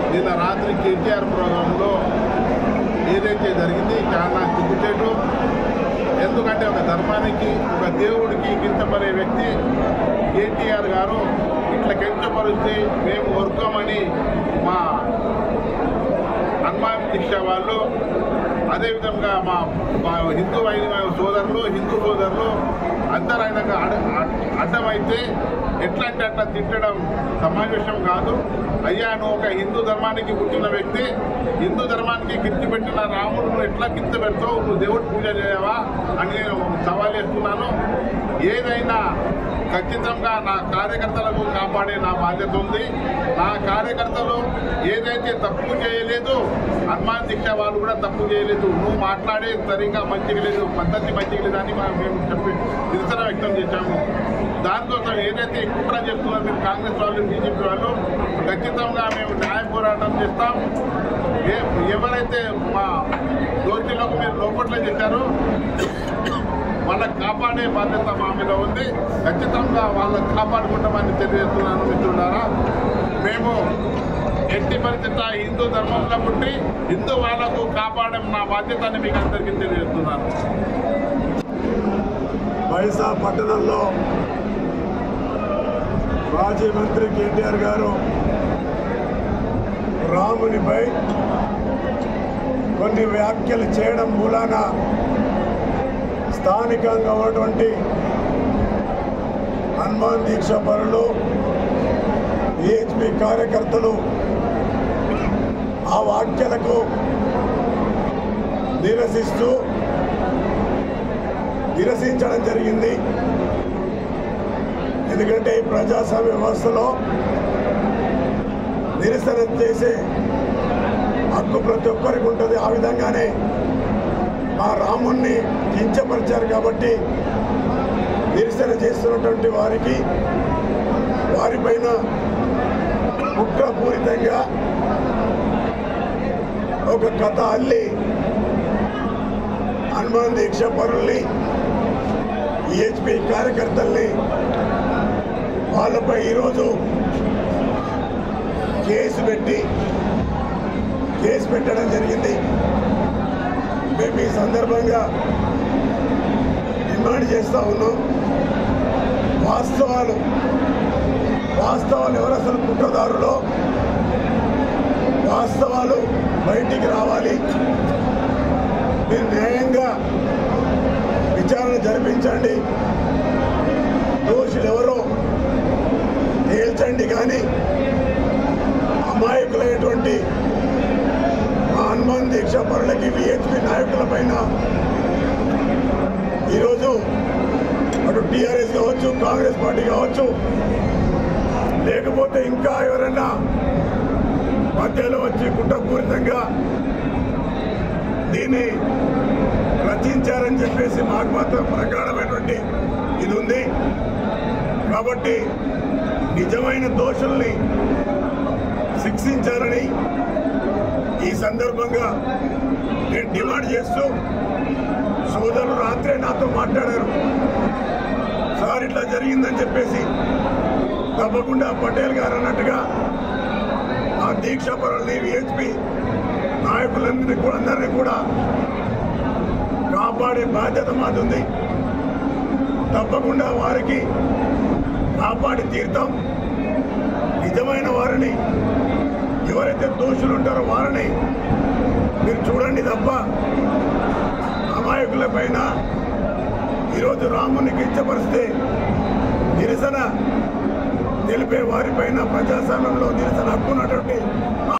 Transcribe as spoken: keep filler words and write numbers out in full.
నిన్న రాత్రి కేటీఆర్ ప్రోగ్రాంలో ఏదైతే జరిగింది చాలా సిగ్గుచేటు. ఎందుకంటే ఒక ధర్మానికి ఒక దేవుడికి కించపడే వ్యక్తి కేటీఆర్ గారు ఇట్లా కించపరిస్తే మేము వర్గమని మా హనుమాన్ దీక్ష వాళ్ళు, అదేవిధంగా మా మా హిందూ సోదరులు హిందూ సోదరులు అందరూ ఆయనకు అడ్డమైతే ఎట్లా అంటే అట్లా తిట్టడం సమావేశం కాదు. అయ్యా నువ్వు ఒక హిందూ ధర్మానికి పుట్టిన వ్యక్తి, హిందూ ధర్మానికి కించి పెట్టిన రాముడు ఎట్లా కింద పెడతావు, నువ్వు దేవుడు పూజ చేయవా అని నేను సవాల్ చేస్తున్నాను. ఏదైనా ఖచ్చితంగా నా కార్యకర్తలకు కాపాడే నా బాధ్యత ఉంది. నా కార్యకర్తలు ఏదైతే తప్పు చేయలేదు, హనుమాన్ దీక్ష వాళ్ళు కూడా తప్పు చేయలేదు. నువ్వు మాట్లాడే సరిగ్గా మంచిగా లేదు, పద్ధతి మంచిగా లేదని మేము చెప్పి నిరసన వ్యక్తం చేశాము. దానికోసం ఏదైతే కుట్ర చేస్తున్నారో మీరు కాంగ్రెస్ వాళ్ళు బీజేపీ వాళ్ళు, ఖచ్చితంగా మేము న్యాయ పోరాటం చేస్తాం. ఎవరైతే మా దోషులకు మీరు లోపట్లే చేశారో వాళ్ళకి కాపాడే బాధ్యత మా మీద ఉంది. ఖచ్చితంగా వాళ్ళకి కాపాడుకుంటామని తెలియజేస్తున్నాను. మిత్రులారా, మేము ఎట్టి పరిస్థితి హిందూ ధర్మంలో పుట్టి హిందూ వాళ్ళకు కాపాడడం నా బాధ్యత అని మీకు అందరికీ తెలియజేస్తున్నాను. వైఎస్ఆర్ పట్టణంలో మాజీ మంత్రి కేటీఆర్ గారు రామునిపై కొన్ని వ్యాఖ్యలు చేయడం మూలాన స్థానికంగా ఉన్నటువంటి హనుమాన్ దీక్ష పరులు, విహెచ్పి కార్యకర్తలు ఆ వ్యాఖ్యలకు నిరసిస్తూ నిరసించడం జరిగింది. ఎందుకంటే ఈ ప్రజాస్వామ్య వ్యవస్థలో నిరసన చేసే హక్కు ప్రతి ఒక్కరికి ఉంటుంది. ఆ విధంగానే మా రాముణ్ణి కించపరిచారు కాబట్టి నిరసన చేస్తున్నటువంటి వారికి వారిపైన కుట్రపూరితంగా ఒక కథ అల్లి హనుమాన్ దీక్ష పరుల్ని, విహెచ్పి కార్యకర్తల్ని వాళ్ళపై ఈరోజు కేసు పెట్టి కేసు పెట్టడం జరిగింది. మేము ఈ సందర్భంగా డిమాండ్ చేస్తూ ఉన్నాం. వాస్తవాలు వాస్తవాలు ఎవరు అసలు కుట్రదారులో వాస్తవాలు బయటికి రావాలి. మీరు న్యాయంగా విచారణ జరిపించండి, దోషులు ఎవరో తేల్చండి. కానీ అమాయకులైనటువంటి హనుమాన్ దీక్ష పరులకి, విహెచ్పి నాయకుల పైన ఈరోజు అటు టీఆర్ఎస్ కావచ్చు, కాంగ్రెస్ పార్టీ కావచ్చు, లేకపోతే ఇంకా ఎవరైనా మధ్యలో వచ్చి కుట్రపూరితంగా దీన్ని రచించారని చెప్పేసి మాకు మాత్రం ప్రగాఢమైనటువంటి ఇది ఉంది. కాబట్టి నిజమైన దోషుల్ని శిక్షించాలని ఈ సందర్భంగా నేను డిమాండ్ చేస్తూ, సోదరులు రాత్రే నాతో మాట్లాడారు, సార్ ఇట్లా జరిగిందని చెప్పేసి. తప్పకుండా పటేల్ గారు అన్నట్టుగా ఆ దీక్షా పరుల్ని, విహెచ్పి నాయకులందరినీ కూడా అందరినీ కూడా కాపాడే బాధ్యత మాది ఉంది. తప్పకుండా వారికి కాపాడి తీర్థం. నిజమైన వారిని, ఎవరైతే దోషులు ఉంటారో వారిని మీరు చూడండి తప్ప అమాయకుల పైన ఈరోజు రాముని కించపరిస్తే నిరసన తెలిపే వారిపైన ప్రజాస్వామ్యంలో నిరసన హక్కు ఉన్నటువంటి